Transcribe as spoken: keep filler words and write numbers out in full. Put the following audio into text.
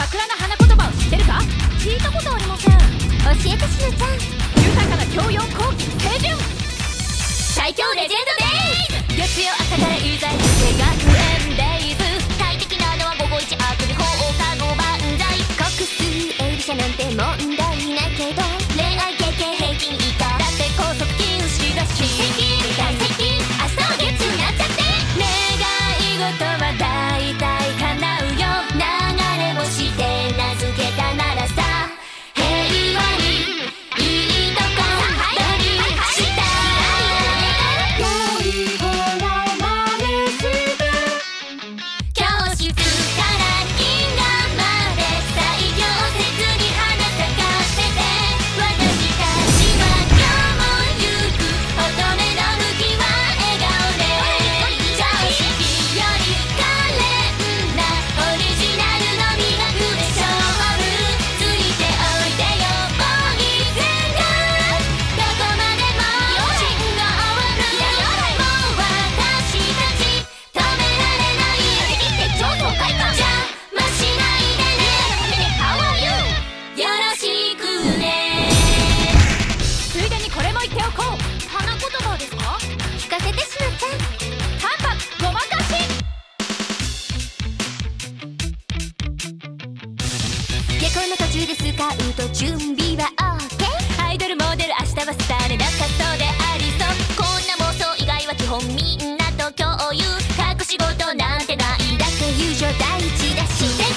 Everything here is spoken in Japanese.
桜の花言葉を知ってるか？聞いたことありません。教えてしのちゃん。豊かな教養後期清純最強レジェンドデイズ。月曜朝からいざい付け学園デイズ。最適なのは午後一あくび放課後万歳。国数エリシャなんて問題ないけど恋愛経験平均以下だって高速禁止だし大石明日は月になっちゃって願い事は大体叶うよ。流れ星で名付けたならさ平和にいいとこ取りしたい。良い子の真似して教室から銀河まで最強説に花咲かせて私たちは今日も行く乙女の向きは笑顔で常識より可憐なオリジナルの磨くで勝負ついておいでよボーイズがどこまでも信号を振るもう私たち止められないって超爽快感邪魔しないでね How are you よろしくね。ついでにこれも言っておこう。花言葉ですか？聞かせてしのちゃん。タンパごまかし。下校の途中でスカウト準備は OK。 アイドルモデル明日はスターでなさそうでありそう。こんな妄想以外は基本みんなと共有。隠し事なんてないだって友情第一だし